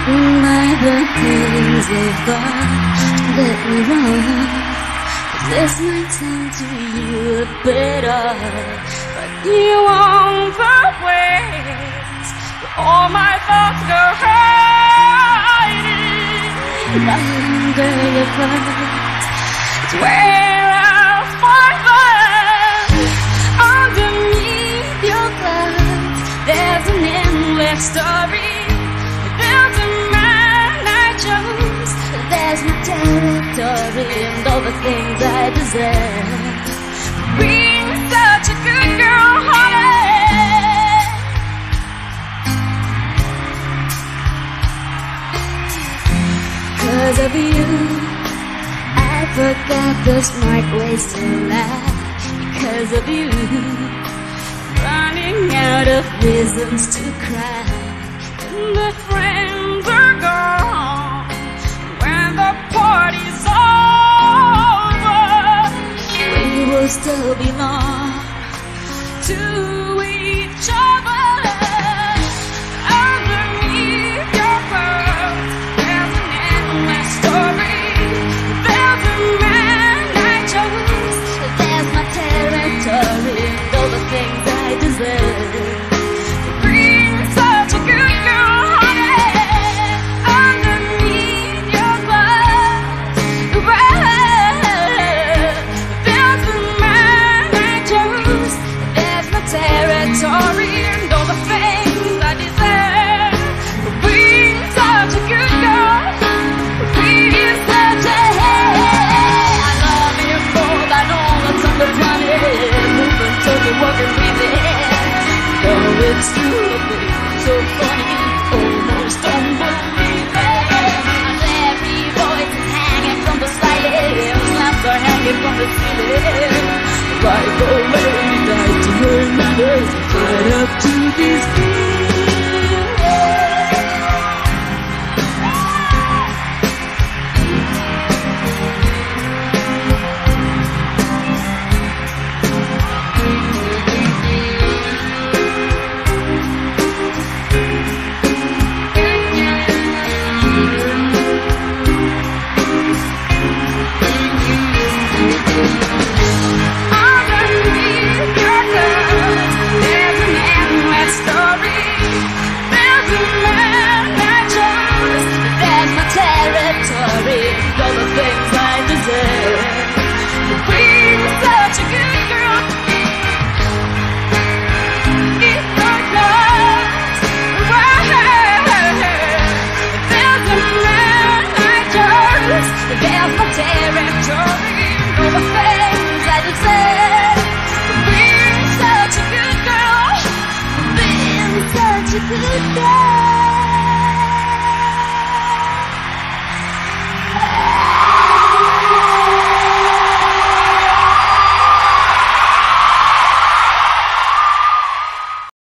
by the things they've got to let me wrong. 'Cause this might sound to you a bit odd, but you want the ways where all my thoughts go hiding. Under your clothes, it's where I'll find them. Underneath your clothes, there's an endless story. There's a man I chose. There's my territory and all the things I deserve. Being such a good girl, honey. 'Cause of you, I forgot the smart ways to laugh. Because of you, running out of reasons to cry. When the friends are gone, when the party's over, we will still belong to each other. Underneath your clothes, there's an endless story. There's a man I chose. There's my territory and all the things I deserve. Being such a good girl, honey. Underneath your clothes, there's a man I chose. There's my territory and all the things I deserve. Being such a good girl, being such a I love you more than all the summer's honey. Moving, talking, walking, breathing. Oh, it's true, so funny, almost unbelievable. Every voice is hanging from the silence, lamps are hanging from the ceiling. Right away.